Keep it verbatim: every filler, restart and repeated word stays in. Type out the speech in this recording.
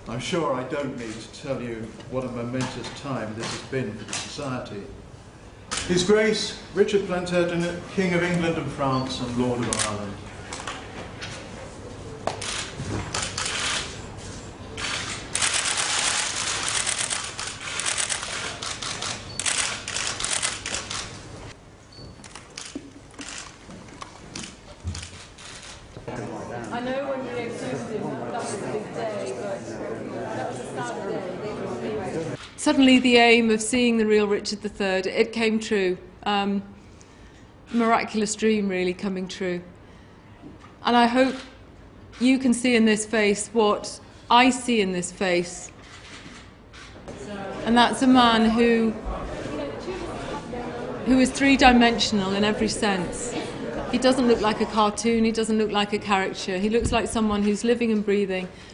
I'm sure I don't need to tell you what a momentous time this has been for the Society. His Grace, Richard Plantagenet, King of England and France and Lord of Ireland. I know when we exhumed him, that was a big day, but that was a sad day. Suddenly the aim of seeing the real Richard the Third, it came true. Um, miraculous dream really coming true. And I hope you can see in this face what I see in this face. And that's a man who, who is three-dimensional in every sense. He doesn't look like a cartoon, he doesn't look like a caricature. He looks like someone who's living and breathing,